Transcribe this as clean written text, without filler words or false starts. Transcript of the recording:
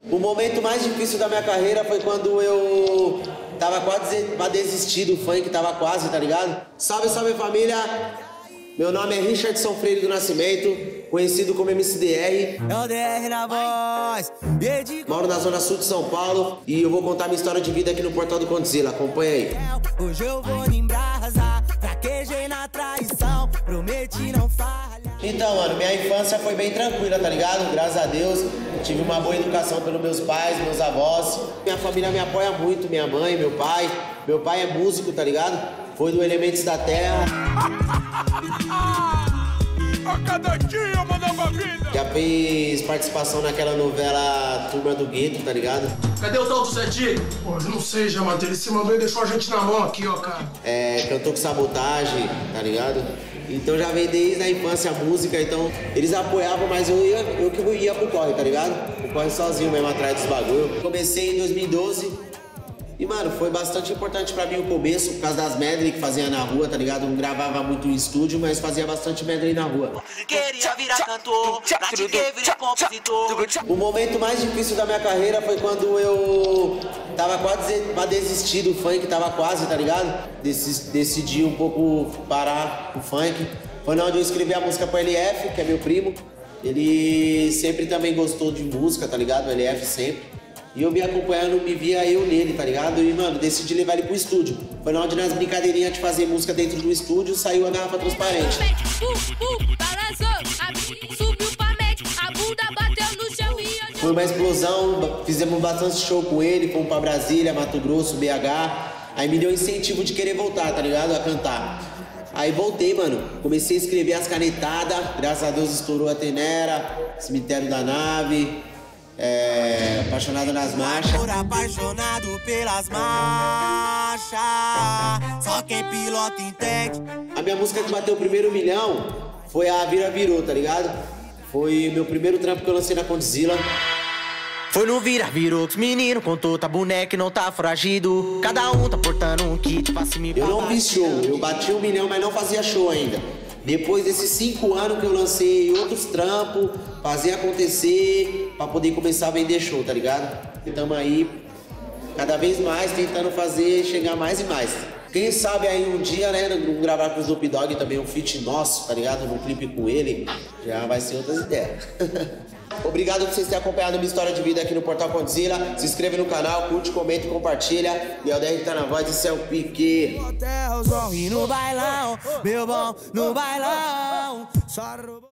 O momento mais difícil da minha carreira foi quando eu tava quase pra desistir do funk, tava quase, tá ligado? Salve, salve família! Meu nome é Richardson Freire do Nascimento, conhecido como MCDR. É o DR na voz. Moro na zona sul de São Paulo e eu vou contar minha história de vida aqui no Portal do Condzilla. Acompanha aí. Hoje eu vou em brasa, fraquejei na traição, prometi não falhar. Então, mano, minha infância foi bem tranquila, tá ligado? Graças a Deus, tive uma boa educação pelos meus pais, meus avós. Minha família me apoia muito, minha mãe, meu pai. Meu pai é músico, tá ligado? Foi do Elementos da Terra. A cada dia uma nova vida. Já fez participação naquela novela Turma do Gueto, tá ligado? Cadê o tal do Zetinho? Pô, eu não sei, Jamanta. Ele se mandou e deixou a gente na mão aqui, ó, cara. Cantou com Sabotagem, tá ligado? Então já vem desde a infância a música, então eles apoiavam, mas eu que ia pro corre, tá ligado? Eu corre sozinho mesmo atrás dos bagulho. Comecei em 2012 e, mano, foi bastante importante pra mim o começo, por causa das medley que fazia na rua, tá ligado? Não gravava muito em estúdio, mas fazia bastante medley na rua. Queria virar cantor, pra te ver virar compositor. O momento mais difícil da minha carreira foi quando eu tava quase pra desistir do funk, tava quase, tá ligado? Decidi um pouco parar o funk. Foi onde eu escrevi a música pro LF, que é meu primo. Ele sempre também gostou de música, tá ligado? O LF sempre. E eu me acompanhando, me via eu nele, tá ligado? E, mano, decidi levar ele pro estúdio. Foi onde nas brincadeirinhas de fazer música dentro do estúdio, saiu a garrafa transparente. Foi uma explosão, fizemos bastante show com ele, fomos pra Brasília, Mato Grosso, BH. Aí me deu incentivo de querer voltar, tá ligado? A cantar. Aí voltei, mano. Comecei a escrever as canetadas. Graças a Deus estourou a Tenera, Cemitério da Nave, Apaixonado nas Marchas. Por apaixonado pelas marchas, só quem pilota entende. A minha música que bateu o primeiro milhão foi a Vira Virou, tá ligado? Foi meu primeiro trampo que eu lancei na Condzilla. Foi no virou que os menino contou, tá boneco e não tá foragido. Cada um tá portando um kit pra cima e pra Eu não fiz show, eu bati 1 milhão, mas não fazia show ainda. Depois desses 5 anos que eu lancei outros trampos, fazer acontecer, pra poder começar a vender show, tá ligado? E tamo aí, cada vez mais, tentando fazer, chegar mais e mais. Quem sabe aí um dia, né, gravar com o Snoop Dogg também, um feat nosso, tá ligado? Num clipe com ele, já vai ser outras ideias. Obrigado por vocês terem acompanhado minha história de vida aqui no Portal Condzilla. Se inscreve no canal, curte, comenta e compartilha. E o DR tá na voz, isso é o Pique. no bailão, meu bom, no bailão.